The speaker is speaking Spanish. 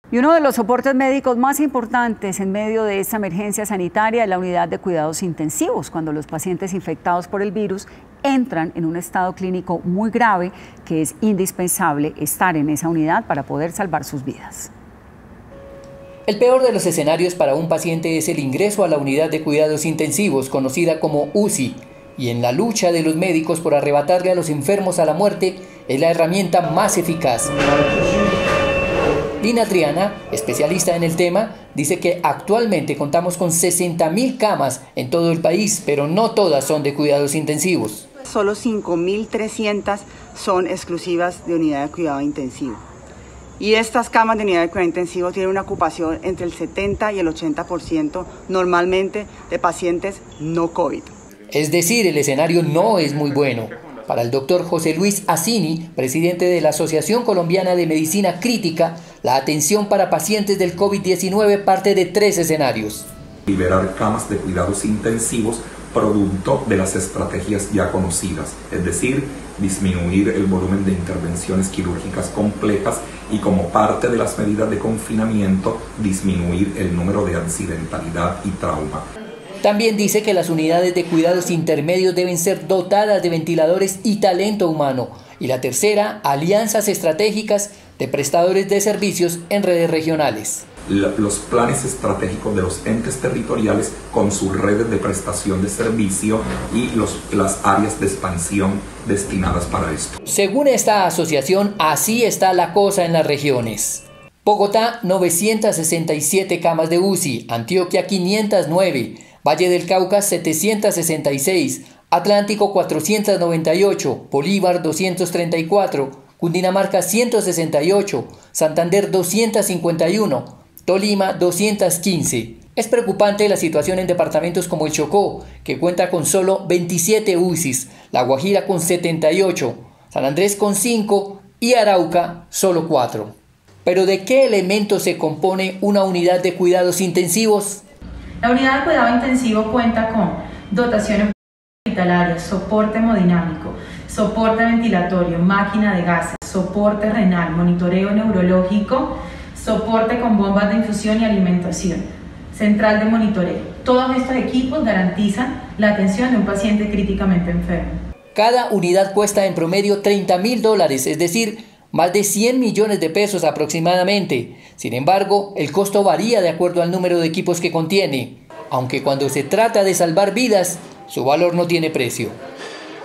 Y uno de los soportes médicos más importantes en medio de esta emergencia sanitaria es la unidad de cuidados intensivos, cuando los pacientes infectados por el virus entran en un estado clínico muy grave, que es indispensable estar en esa unidad para poder salvar sus vidas. El peor de los escenarios para un paciente es el ingreso a la unidad de cuidados intensivos, conocida como UCI, y en la lucha de los médicos por arrebatarle a los enfermos a la muerte, es la herramienta más eficaz. Lina Triana, especialista en el tema, dice que actualmente contamos con 60.000 camas en todo el país, pero no todas son de cuidados intensivos. Solo 5.300 son exclusivas de unidad de cuidado intensivo. Y estas camas de unidad de cuidado intensivo tienen una ocupación entre el 70 y el 80% normalmente de pacientes no COVID. Es decir, el escenario no es muy bueno. Para el doctor José Luis Asini, presidente de la Asociación Colombiana de Medicina Crítica, la atención para pacientes del COVID-19 parte de 3 escenarios. Liberar camas de cuidados intensivos producto de las estrategias ya conocidas, es decir, disminuir el volumen de intervenciones quirúrgicas complejas y como parte de las medidas de confinamiento, disminuir el número de accidentalidad y trauma. También dice que las unidades de cuidados intermedios deben ser dotadas de ventiladores y talento humano. Y la tercera, alianzas estratégicas de prestadores de servicios en redes regionales. Los planes estratégicos de los entes territoriales con sus redes de prestación de servicio y las áreas de expansión destinadas para esto. Según esta asociación, así está la cosa en las regiones. Bogotá, 967 camas de UCI, Antioquia, 509, Valle del Cauca, 766, Atlántico, 498, Bolívar, 234, Cundinamarca, 168, Santander, 251, Tolima, 215. Es preocupante la situación en departamentos como el Chocó, que cuenta con solo 27 UCIs, La Guajira con 78, San Andrés con 5 y Arauca solo 4. ¿Pero de qué elementos se compone una unidad de cuidados intensivos? La unidad de cuidado intensivo cuenta con dotaciones hospitalarias, soporte hemodinámico, soporte ventilatorio, máquina de gases, soporte renal, monitoreo neurológico, soporte con bombas de infusión y alimentación, central de monitoreo. Todos estos equipos garantizan la atención de un paciente críticamente enfermo. Cada unidad cuesta en promedio $30.000, es decir, más de 100 millones de pesos aproximadamente. Sin embargo, el costo varía de acuerdo al número de equipos que contiene, aunque cuando se trata de salvar vidas, su valor no tiene precio.